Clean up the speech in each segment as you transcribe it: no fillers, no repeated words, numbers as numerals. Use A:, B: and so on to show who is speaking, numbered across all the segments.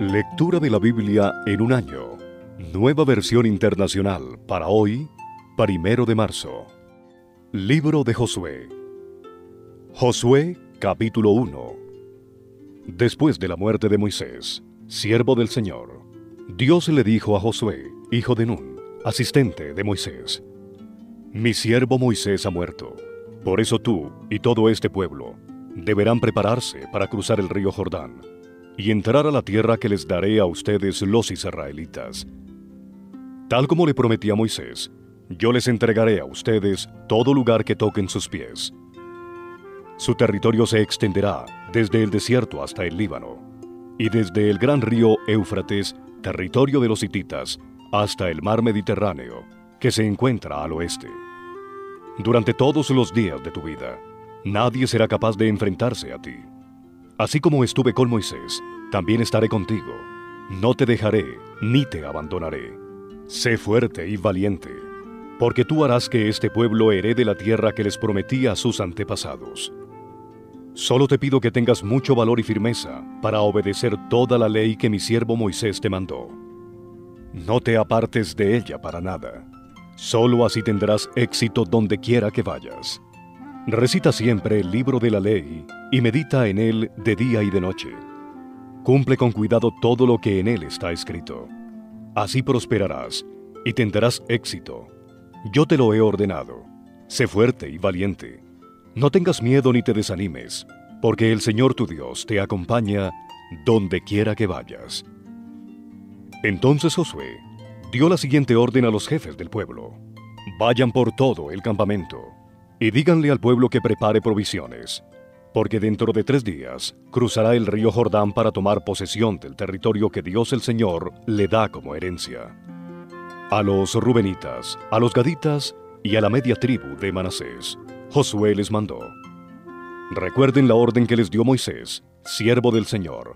A: Lectura de la Biblia en un año. Nueva versión internacional para hoy, 1 de marzo. Libro de Josué. Josué, capítulo 1. Después de la muerte de Moisés, siervo del Señor, Dios le dijo a Josué, hijo de Nun, asistente de Moisés: Mi siervo Moisés ha muerto. Por eso tú y todo este pueblo deberán prepararse para cruzar el río Jordán y entrar a la tierra que les daré a ustedes los israelitas. Tal como le prometí a Moisés, yo les entregaré a ustedes todo lugar que toquen sus pies. Su territorio se extenderá desde el desierto hasta el Líbano, y desde el gran río Éufrates, territorio de los hititas, hasta el mar Mediterráneo, que se encuentra al oeste. Durante todos los días de tu vida, nadie será capaz de enfrentarse a ti. Así como estuve con Moisés, también estaré contigo. No te dejaré, ni te abandonaré. Sé fuerte y valiente, porque tú harás que este pueblo herede la tierra que les prometí a sus antepasados. Solo te pido que tengas mucho valor y firmeza para obedecer toda la ley que mi siervo Moisés te mandó. No te apartes de ella para nada. Solo así tendrás éxito donde quiera que vayas. Recita siempre el libro de la ley y medita en él de día y de noche. Cumple con cuidado todo lo que en él está escrito. Así prosperarás y tendrás éxito. Yo te lo he ordenado. Sé fuerte y valiente. No tengas miedo ni te desanimes, porque el Señor tu Dios te acompaña donde quiera que vayas. Entonces Josué dio la siguiente orden a los jefes del pueblo: Vayan por todo el campamento y díganle al pueblo que prepare provisiones, porque dentro de 3 días cruzará el río Jordán para tomar posesión del territorio que Dios el Señor le da como herencia. A los rubenitas, a los gaditas y a la media tribu de Manasés, Josué les mandó: Recuerden la orden que les dio Moisés, siervo del Señor.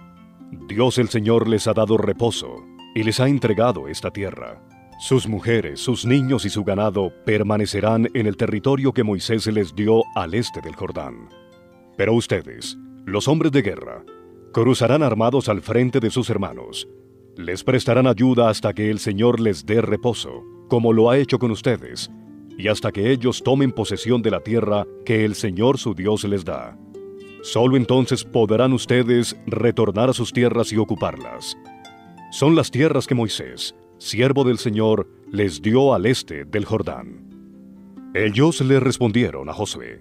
A: Dios el Señor les ha dado reposo y les ha entregado esta tierra. Sus mujeres, sus niños y su ganado permanecerán en el territorio que Moisés les dio al este del Jordán. Pero ustedes, los hombres de guerra, cruzarán armados al frente de sus hermanos. Les prestarán ayuda hasta que el Señor les dé reposo, como lo ha hecho con ustedes, y hasta que ellos tomen posesión de la tierra que el Señor su Dios les da. Solo entonces podrán ustedes retornar a sus tierras y ocuparlas. Son las tierras que Moisés, siervo del Señor, les dio al este del Jordán. Ellos le respondieron a Josué: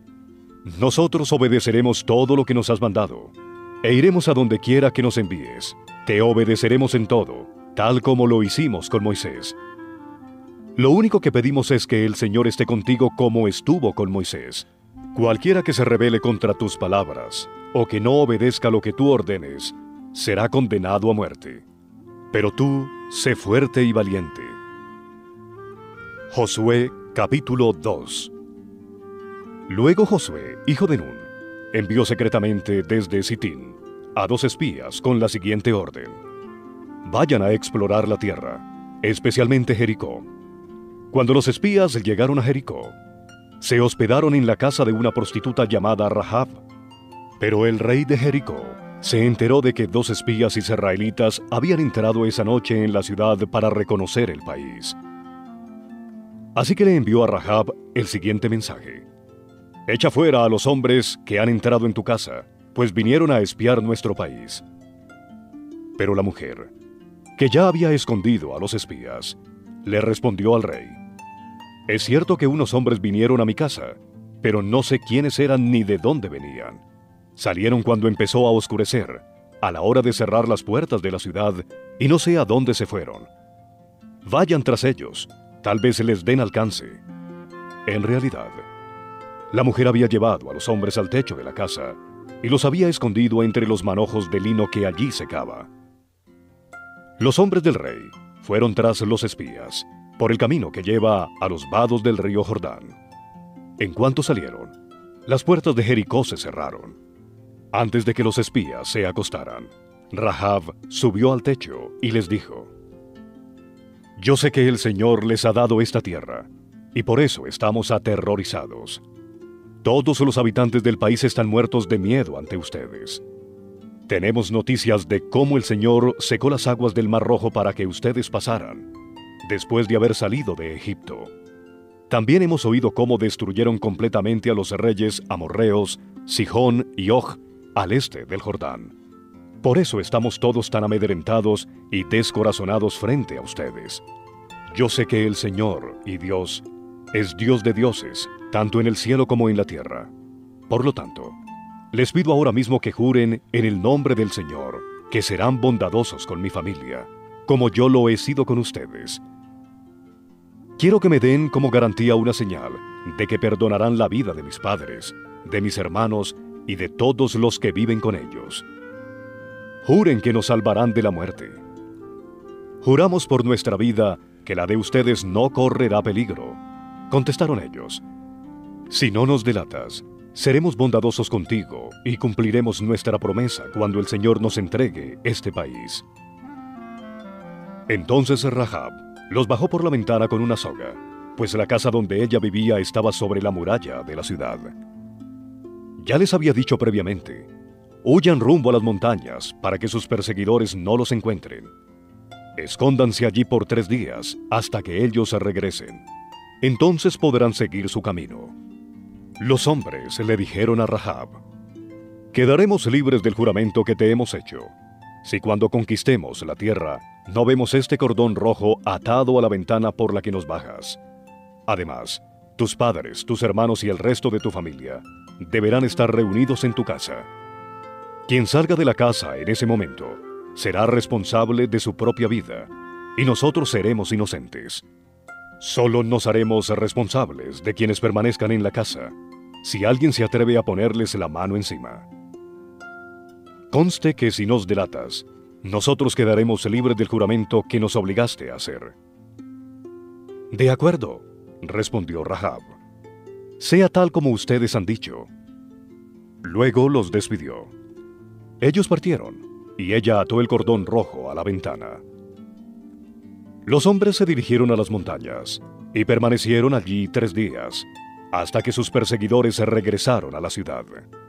A: Nosotros obedeceremos todo lo que nos has mandado, e iremos a donde quiera que nos envíes. Te obedeceremos en todo, tal como lo hicimos con Moisés. Lo único que pedimos es que el Señor esté contigo como estuvo con Moisés. Cualquiera que se rebele contra tus palabras, o que no obedezca lo que tú ordenes, será condenado a muerte. Pero tú, sé fuerte y valiente. Josué, capítulo 2. Luego Josué, hijo de Nun, envió secretamente desde Sitín a 2 espías con la siguiente orden: Vayan a explorar la tierra, especialmente Jericó. Cuando los espías llegaron a Jericó, se hospedaron en la casa de una prostituta llamada Rahab. Pero el rey de Jericó se enteró de que 2 espías israelitas habían entrado esa noche en la ciudad para reconocer el país. Así que le envió a Rahab el siguiente mensaje: Echa fuera a los hombres que han entrado en tu casa, pues vinieron a espiar nuestro país. Pero la mujer, que ya había escondido a los espías, le respondió al rey: Es cierto que unos hombres vinieron a mi casa, pero no sé quiénes eran ni de dónde venían. Salieron cuando empezó a oscurecer, a la hora de cerrar las puertas de la ciudad, y no sé a dónde se fueron. Vayan tras ellos, tal vez les den alcance. En realidad, la mujer había llevado a los hombres al techo de la casa y los había escondido entre los manojos de lino que allí secaba. Los hombres del rey fueron tras los espías, por el camino que lleva a los vados del río Jordán. En cuanto salieron, las puertas de Jericó se cerraron. Antes de que los espías se acostaran, Rahab subió al techo y les dijo: Yo sé que el Señor les ha dado esta tierra, y por eso estamos aterrorizados. Todos los habitantes del país están muertos de miedo ante ustedes. Tenemos noticias de cómo el Señor secó las aguas del Mar Rojo para que ustedes pasaran, después de haber salido de Egipto. También hemos oído cómo destruyeron completamente a los reyes amorreos, Sihón y Og, al este del Jordán. Por eso estamos todos tan amedrentados y descorazonados frente a ustedes. Yo sé que el Señor y Dios es Dios de dioses, tanto en el cielo como en la tierra. Por lo tanto, les pido ahora mismo que juren en el nombre del Señor que serán bondadosos con mi familia, como yo lo he sido con ustedes. Quiero que me den como garantía una señal de que perdonarán la vida de mis padres, de mis hermanos y de todos los que viven con ellos. Juren que nos salvarán de la muerte. Juramos por nuestra vida que la de ustedes no correrá peligro. Contestaron ellos: si no nos delatas, seremos bondadosos contigo y cumpliremos nuestra promesa cuando el Señor nos entregue este país. Entonces Rahab los bajó por la ventana con una soga, pues la casa donde ella vivía estaba sobre la muralla de la ciudad. Ya les había dicho previamente: huyan rumbo a las montañas para que sus perseguidores no los encuentren. Escóndanse allí por 3 días hasta que ellos regresen. Entonces podrán seguir su camino. Los hombres le dijeron a Rahab: quedaremos libres del juramento que te hemos hecho, si cuando conquistemos la tierra no vemos este cordón rojo atado a la ventana por la que nos bajas. Además, tus padres, tus hermanos y el resto de tu familia deberán estar reunidos en tu casa. Quien salga de la casa en ese momento será responsable de su propia vida, y nosotros seremos inocentes. Solo nos haremos responsables de quienes permanezcan en la casa, si alguien se atreve a ponerles la mano encima. Conste que si nos delatas, nosotros quedaremos libres del juramento que nos obligaste a hacer. De acuerdo, respondió Rahab. Sea tal como ustedes han dicho. Luego los despidió. Ellos partieron, y ella ató el cordón rojo a la ventana. Los hombres se dirigieron a las montañas, y permanecieron allí 3 días, hasta que sus perseguidores regresaron a la ciudad.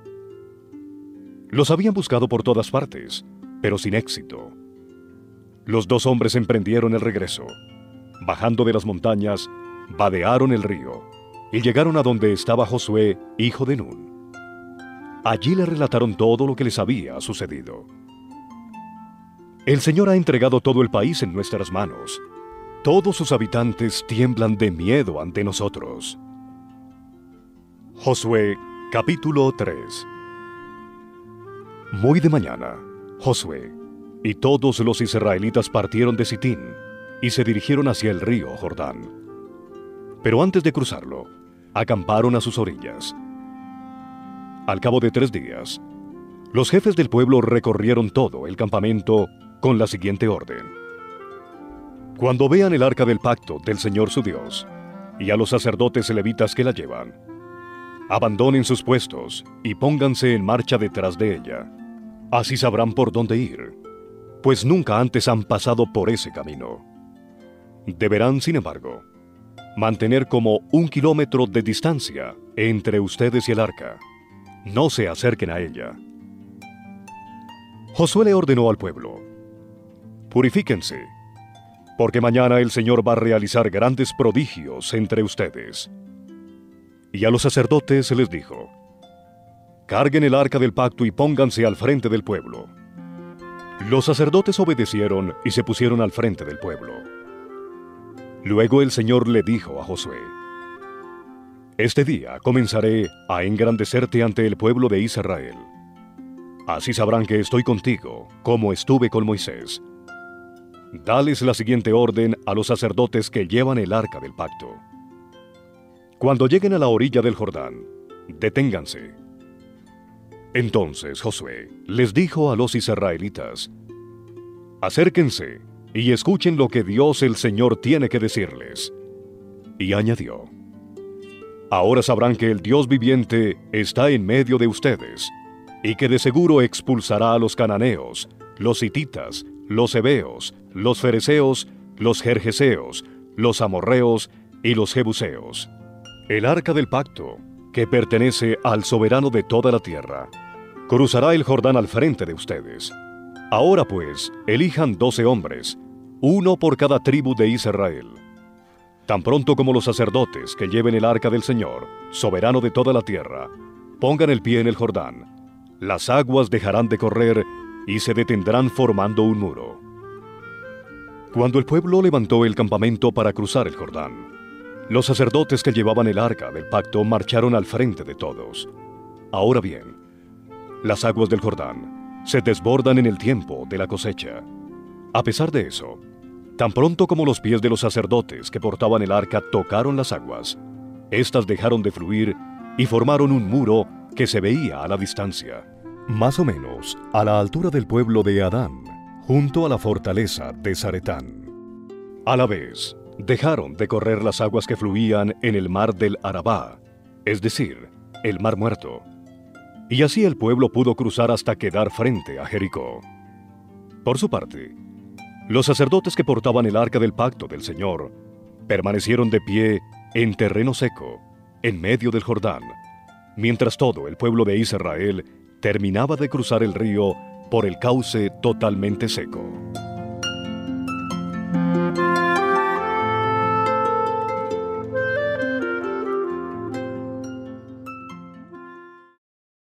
A: Los habían buscado por todas partes, pero sin éxito. Los 2 hombres emprendieron el regreso. Bajando de las montañas, vadearon el río, y llegaron a donde estaba Josué, hijo de Nun. Allí le relataron todo lo que les había sucedido. El Señor ha entregado todo el país en nuestras manos. Todos sus habitantes tiemblan de miedo ante nosotros. Josué, capítulo 3. Muy de mañana, Josué y todos los israelitas partieron de Sitín y se dirigieron hacia el río Jordán. Pero antes de cruzarlo, acamparon a sus orillas. Al cabo de 3 días, los jefes del pueblo recorrieron todo el campamento con la siguiente orden: cuando vean el arca del pacto del Señor su Dios y a los sacerdotes levitas que la llevan, abandonen sus puestos y pónganse en marcha detrás de ella. Así sabrán por dónde ir, pues nunca antes han pasado por ese camino. Deberán, sin embargo, mantener como 1 kilómetro de distancia entre ustedes y el arca. No se acerquen a ella. Josué le ordenó al pueblo: purifíquense, porque mañana el Señor va a realizar grandes prodigios entre ustedes. Y a los sacerdotes les dijo: carguen el arca del pacto y pónganse al frente del pueblo. Los sacerdotes obedecieron y se pusieron al frente del pueblo. Luego el Señor le dijo a Josué: este día comenzaré a engrandecerte ante el pueblo de Israel. Así sabrán que estoy contigo, como estuve con Moisés. Dales la siguiente orden a los sacerdotes que llevan el arca del pacto: cuando lleguen a la orilla del Jordán, deténganse. Entonces Josué les dijo a los israelitas: acérquense y escuchen lo que Dios el Señor tiene que decirles. Y añadió: ahora sabrán que el Dios viviente está en medio de ustedes, y que de seguro expulsará a los cananeos, los hititas, los heveos, los fereceos, los gergeseos, los amorreos y los jebuseos. El arca del pacto, que pertenece al soberano de toda la tierra, cruzará el Jordán al frente de ustedes. Ahora pues, elijan 12 hombres, uno por cada tribu de Israel. Tan pronto como los sacerdotes que lleven el arca del Señor, soberano de toda la tierra, pongan el pie en el Jordán, las aguas dejarán de correr y se detendrán formando un muro. Cuando el pueblo levantó el campamento para cruzar el Jordán, los sacerdotes que llevaban el arca del pacto marcharon al frente de todos. Ahora bien, las aguas del Jordán se desbordan en el tiempo de la cosecha. A pesar de eso, tan pronto como los pies de los sacerdotes que portaban el arca tocaron las aguas, éstas dejaron de fluir y formaron un muro que se veía a la distancia, más o menos a la altura del pueblo de Adán, junto a la fortaleza de Zaretán. A la vez, dejaron de correr las aguas que fluían en el mar del Arabá, es decir, el mar muerto, y así el pueblo pudo cruzar hasta quedar frente a Jericó. Por su parte, los sacerdotes que portaban el arca del pacto del Señor permanecieron de pie en terreno seco, en medio del Jordán, mientras todo el pueblo de Israel terminaba de cruzar el río por el cauce totalmente seco.